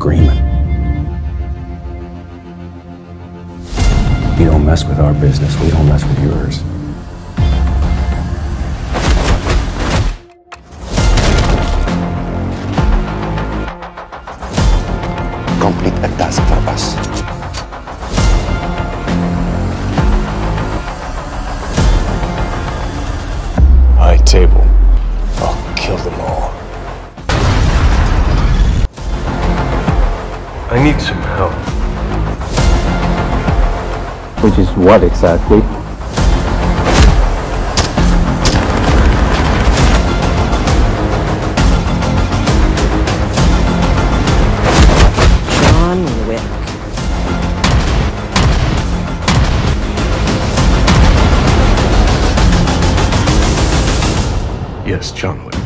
agreement. You don't mess with our business, we don't mess with yours. Complete a task for us. High table. I'll kill them all. I need some help. Which is what exactly? John Wick. Yes, John Wick.